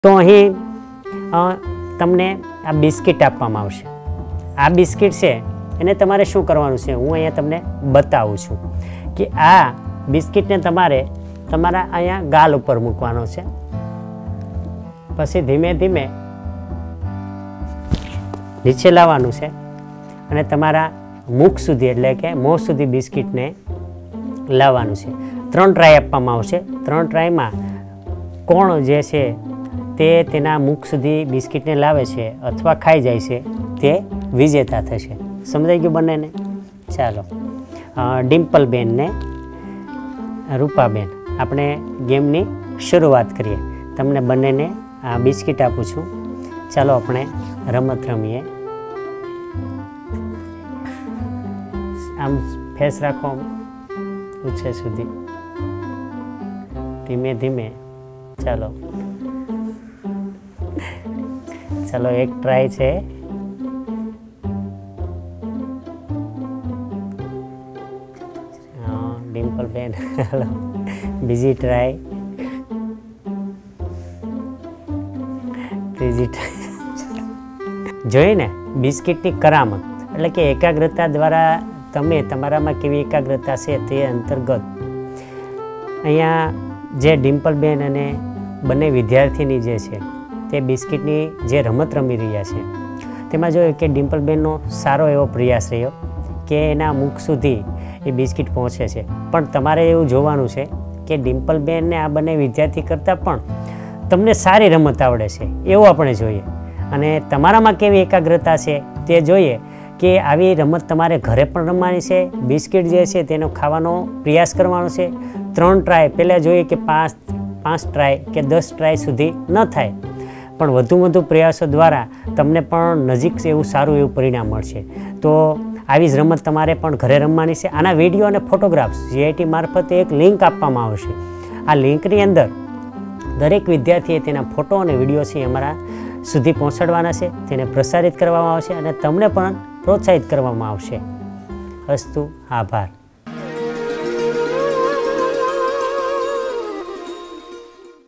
તો અહીં તમને આ બિસ્કિટ આપવામાં આવશે. આ બિસ્કિટ છે એને તમારે શું કરવાનું છે હું અહીંયા તમને બતાવું છું કે આ બિસ્કિટને તમારે તમારા અહીંયા ગાલ ઉપર મૂકવાનો છે. પછી ધીમે ધીમે નીચે લાવવાનું છે અને તમારા મુખ સુધી એટલે કે મોં સુધી બિસ્કિટને લાવવાનું છે. 3 ટ્રાય આપવામાં આવશે. 3 ટ્રાયમાં કોણ જે છે તે તેના મુખ સુધી બિસ્કિટને લાવે છે અથવા ખાઈ જાય છે તે વિજેતા થશે. સમજાઈ ગયું બંનેને? ચાલો, ડિમ્પલબેન ને રૂપાબેન, આપણે ગેમની શરૂઆત કરીએ. તમને બંનેને આ બિસ્કિટ આપું છું. ચાલો આપણે રમત રમીએ. આમ ફેસ રાખો ઊંચે સુધી, ધીમે ધીમે. ચાલો ચાલો, એક ટ્રાય છે. ડિમ્પલબેન, ચાલો બીજી ટ્રાય, ત્રીજી ટ્રાય. જોઈને બિસ્કિટની કરામત એટલે કે એકાગ્રતા દ્વારા તમે તમારામાં કેવી એકાગ્રતા છે તે અંતર્ગત અહીંયા જે ડિમ્પલબેન અને બંને વિદ્યાર્થીની જે છે તે બિસ્કિટની જે રમત રમી રહ્યા છે તેમાં જોયું કે ડિમ્પલબેનનો સારો એવો પ્રયાસ રહ્યો કે એના મુખ સુધી એ બિસ્કિટ પહોંચે છે. પણ તમારે એવું જોવાનું છે કે ડિમ્પલબેનને આ બંને વિદ્યાર્થી કરતાં પણ તમને સારી રમત આવડે છે એવું આપણે જોઈએ. અને તમારામાં કેવી એકાગ્રતા છે તે જોઈએ કે આવી રમત તમારે ઘરે પણ રમવાની છે. બિસ્કિટ જે છે તેનો ખાવાનો પ્રયાસ કરવાનો છે. 3 ટ્રાય પહેલાં જોઈએ કે 5 ટ્રાય કે 10 ટ્રાય સુધી ન થાય, પણ વધુ પ્રયાસો દ્વારા તમને પણ નજીક એવું સારું એવું પરિણામ મળશે. તો આવી જ રમત તમારે પણ ઘરે રમવાની છે. આના વિડીયો અને ફોટોગ્રાફ્સ GIT મારફતે એક લિંક આપવામાં આવશે. આ લિંકની અંદર દરેક વિદ્યાર્થીએ તેના ફોટો અને વિડીયો છે અમારા સુધી પહોંચાડવાના છે, તેને પ્રસારિત કરવામાં આવશે અને તમને પણ પ્રોત્સાહિત કરવામાં આવશે. અસ્તુ, આભાર.